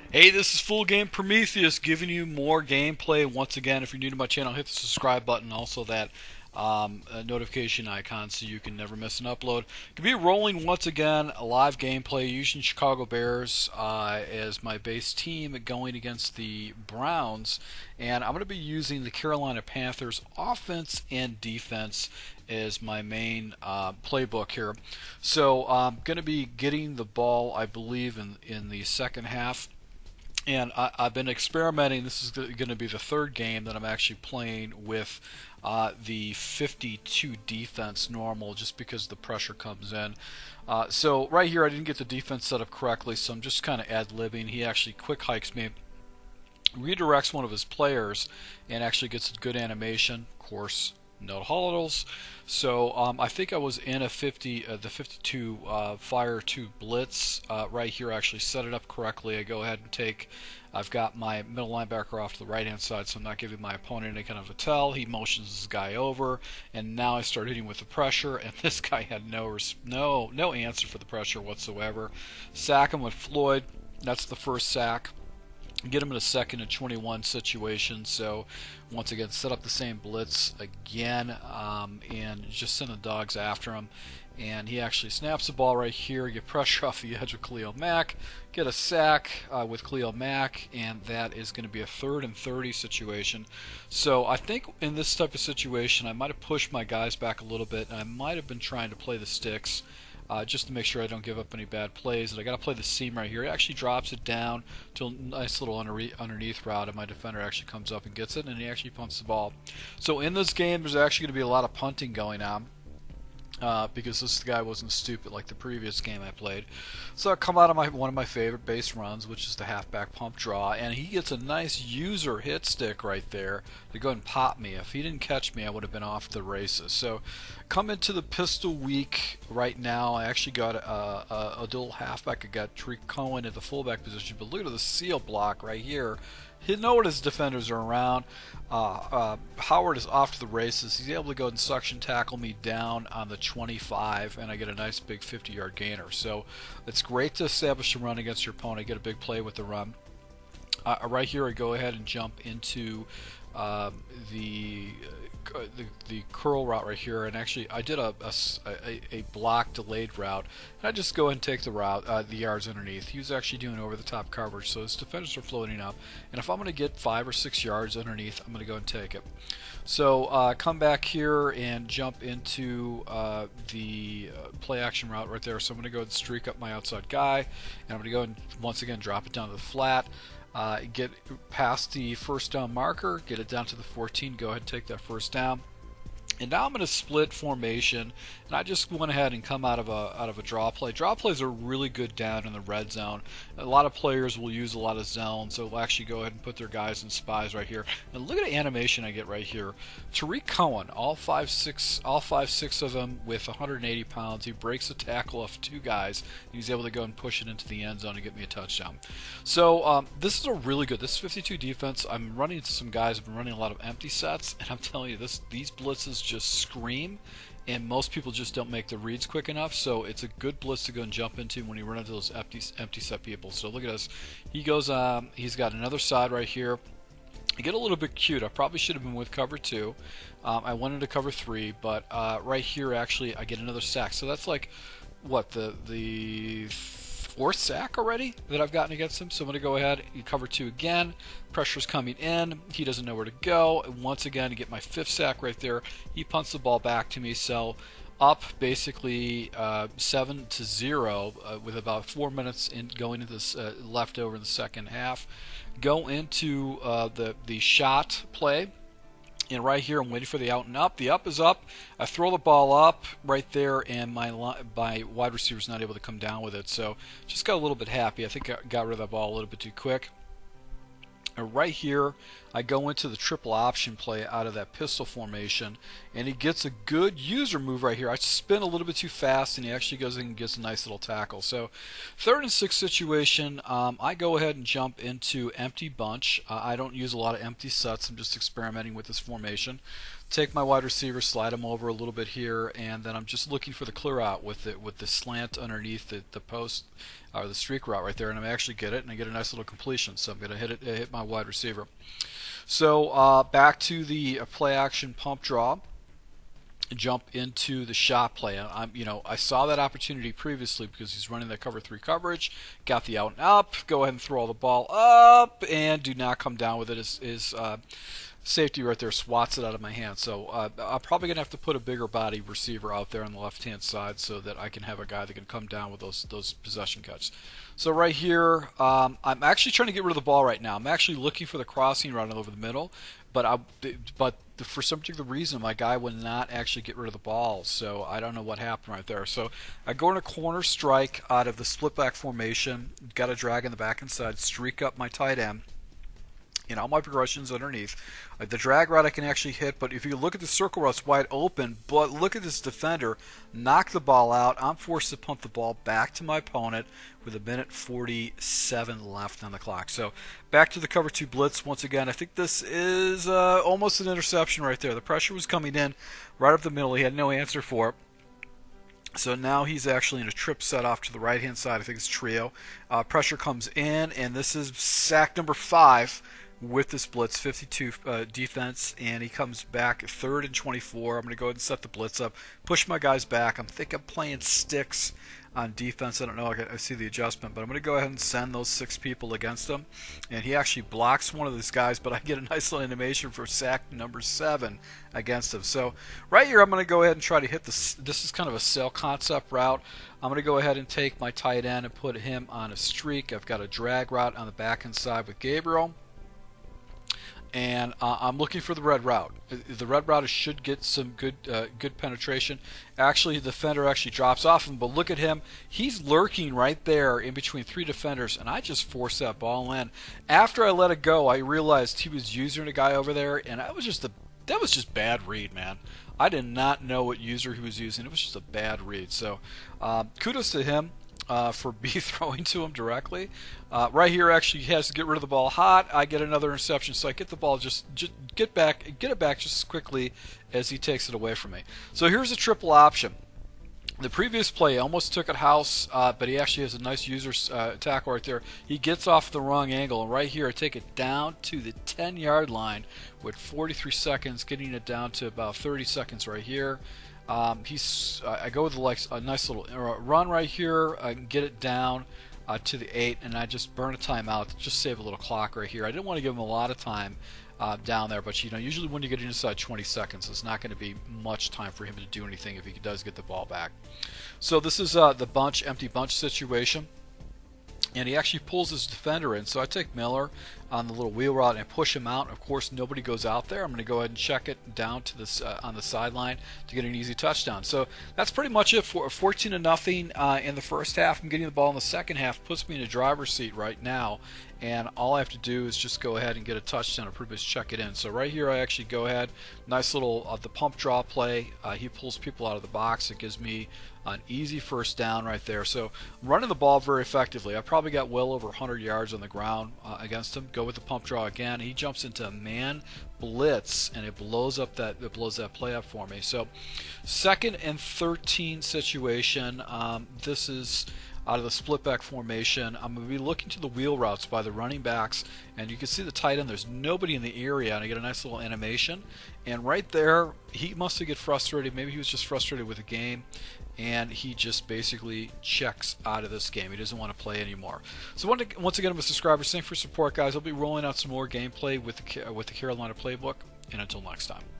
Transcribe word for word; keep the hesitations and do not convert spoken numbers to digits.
Hey, this is Full Game Prometheus giving you more gameplay. Once again, if you're new to my channel, hit the subscribe button. Also, that um, uh, notification icon so you can never miss an upload. Could be rolling once again a live gameplay using Chicago Bears uh, as my base team going against the Browns, and I'm going to be using the Carolina Panthers offense and defense as my main uh, playbook here. So I'm going to be getting the ball, I believe, in in the second half. And I, I've been experimenting. This is going to be the third game that I'm actually playing with uh, the fifty-two defense normal, just because the pressure comes in. Uh, so right here, I didn't get the defense set up correctly, so I'm just kind of ad-libbing. He actually quick hikes me, redirects one of his players, and actually gets a good animation. Of course, no holodels. So um, I think I was in a fifty, uh, the fifty-two uh, fire two blitz uh, right here. I actually set it up correctly. I go ahead and take. I've got my middle linebacker off to the right hand side, so I'm not giving my opponent any kind of a tell. He motions this guy over, and now I start hitting with the pressure, and this guy had no no no answer for the pressure whatsoever. Sack him with Floyd. That's the first sack. Get him in a second and twenty-one situation. So once again, set up the same blitz again, um, and just send the dogs after him. And he actually snaps the ball right here. Get pressure off the edge with Khalil Mack. Get a sack uh, with Khalil Mack, and that is going to be a third and thirty situation. So I think in this type of situation, I might have pushed my guys back a little bit, and I might have been trying to play the sticks. Uh, just to make sure I don't give up any bad plays. And I got to play the seam right here. It actually drops it down to a nice little under underneath route, and my defender actually comes up and gets it, and he actually punts the ball. So in this game, there's actually going to be a lot of punting going on. Uh, because this guy wasn't stupid like the previous game I played. So I come out of my one of my favorite base runs, which is the halfback pump draw, and he gets a nice user hit stick right there to go and pop me. If he didn't catch me, I would have been off the races. So come into the pistol week right now. I actually got a, a, a dual halfback. I got Tariq Cohen at the fullback position, but look at the seal block right here. He knows his defenders are around. Uh, uh, Howard is off to the races. He's able to go and suction tackle me down on the twenty-five, and I get a nice big fifty yard gainer. So it's great to establish a run against your opponent, get a big play with the run. Uh, right here, I go ahead and jump into uh, the, uh, the the curl route right here, and actually I did a, a, a, a block delayed route, and I just go ahead and take the route, uh, the yards underneath. He was actually doing over the top coverage, so his defenders are floating up, and if I'm going to get five or six yards underneath, I'm going to go and take it. So uh, come back here and jump into uh, the uh, play action route right there. So I'm going to go and streak up my outside guy, and I'm going to go and once again drop it down to the flat. Uh, get past the first down marker, get it down to the fourteen, go ahead and take that first down. And now I'm going to split formation, and I just went ahead and come out of a out of a draw play. Draw plays are really good down in the red zone. A lot of players will use a lot of zones, so they'll actually go ahead and put their guys in spies right here. And look at the animation I get right here. Tariq Cohen, all five six, all five six of them with one hundred eighty pounds. He breaks a tackle off two guys, and he's able to go and push it into the end zone and get me a touchdown. So um, this is a really good. This fifty-two defense. I'm running into some guys. I've been running a lot of empty sets, and I'm telling you, this these blitzes just scream, and most people just don't make the reads quick enough. So it's a good blitz to go and jump into when you run into those empty empty set people. So look at us. He goes. Um, he's got another side right here. I get a little bit cute. I probably should have been with cover two. Um, I went into cover three, but uh, right here actually I get another sack. So that's like what the the fourth sack already that I've gotten against him. So I'm going to go ahead and cover two again. Pressure's coming in. He doesn't know where to go. And once again, to get my fifth sack right there, he punts the ball back to me. So up basically uh, seven to zero uh, with about four minutes in going into this uh, left over in the second half. Go into uh, the the shot play. And right here, I'm waiting for the out and up. The up is up. I throw the ball up right there, and my my wide receiver's not able to come down with it. So just got a little bit happy. I think I got rid of that ball a little bit too quick. And right here, I go into the triple option play out of that pistol formation, and he gets a good user move right here. I spin a little bit too fast, and he actually goes in and gets a nice little tackle. So third and six situation, um, I go ahead and jump into empty bunch. Uh, I don't use a lot of empty sets. I'm just experimenting with this formation. Take my wide receiver, slide him over a little bit here, and then I'm just looking for the clear out with it with the slant underneath the, the post or the streak route right there, and I actually get it, and I get a nice little completion. So I'm going to hit it, hit my wide receiver. So uh, back to the play action pump draw. Jump into the shot play. I'm, you know, I saw that opportunity previously because he's running that cover three coverage. Got the out and up. Go ahead and throw the ball up, and do not come down with it. His, his uh, safety right there swats it out of my hand. So uh, I'm probably gonna have to put a bigger body receiver out there on the left-hand side so that I can have a guy that can come down with those those possession cuts. So right here, um, I'm actually trying to get rid of the ball right now. I'm actually looking for the crossing route over the middle, but I but for some particular reason, my guy would not actually get rid of the ball, so I don't know what happened right there. So I go in a corner strike out of the split back formation, got a drag in the back inside, streak up my tight end, and all my progressions underneath. Uh, the drag route I can actually hit, but if you look at the circle route, it's wide open, but look at this defender, knock the ball out. I'm forced to pump the ball back to my opponent with a minute forty-seven left on the clock. So back to the cover two blitz once again. I think this is uh, almost an interception right there. The pressure was coming in right up the middle. He had no answer for it. So now he's actually in a trip set off to the right-hand side. I think it's trio. Uh, pressure comes in, and this is sack number five with this blitz, fifty-two uh, defense, and he comes back third and twenty-four. I'm going to go ahead and set the blitz up, push my guys back. I'm think I'm playing sticks on defense. I don't know. I see the adjustment, but I'm going to go ahead and send those six people against him. And he actually blocks one of these guys, but I get a nice little animation for sack number seven against him. So right here, I'm going to go ahead and try to hit this. This is kind of a sail concept route. I'm going to go ahead and take my tight end and put him on a streak. I've got a drag route on the back end side with Gabriel. And uh, I'm looking for the red route. The red route should get some good uh, good penetration. Actually, the defender actually drops off him, but look at him. He's lurking right there in between three defenders, and I just forced that ball in. After I let it go, I realized he was using a guy over there, and that was just a that was just bad read, man. I did not know what user he was using. It was just a bad read. So uh, kudos to him. Uh, for B throwing to him directly. Uh, right here, actually, he has to get rid of the ball hot. I get another interception, so I get the ball just, just get back, get it back just as quickly as he takes it away from me. So here's a triple option. The previous play almost took it house, uh, but he actually has a nice user uh, tackle right there. He gets off the wrong angle, and right here I take it down to the ten-yard line with forty-three seconds, getting it down to about thirty seconds right here. Um, he's. Uh, I go with like a nice little run right here. I can get it down uh, to the eight, and I just burn a timeout to just save a little clock right here. I didn't want to give him a lot of time uh, down there, but you know, usually when you get inside twenty seconds, it's not going to be much time for him to do anything if he does get the ball back. So this is uh, the bunch, empty bunch situation. And he actually pulls his defender in. So I take Miller on the little wheel route and push him out. Of course, nobody goes out there. I'm going to go ahead and check it down to this uh, on the sideline to get an easy touchdown. So that's pretty much it for fourteen to nothing uh, in the first half. I'm getting the ball in the second half. Puts me in a driver's seat right now. And all I have to do is just go ahead and get a touchdown or pretty much check it in. So right here, I actually go ahead, nice little uh, the pump draw play. Uh, he pulls people out of the box. It gives me an easy first down right there. So I'm running the ball very effectively. I probably got well over one hundred yards on the ground uh, against him. Go with the pump draw again. He jumps into a man blitz, and it blows up that it blows that play up for me. So second and thirteen situation. Um, this is out of the split back formation. I'm going to be looking to the wheel routes by the running backs, and you can see the tight end. There's nobody in the area, and I get a nice little animation. And right there, he must have get frustrated. Maybe he was just frustrated with the game, and he just basically checks out of this game. He doesn't want to play anymore. So once again, my subscribers, thanks for support, guys. I'll be rolling out some more gameplay with the, with the Carolina playbook, and until next time.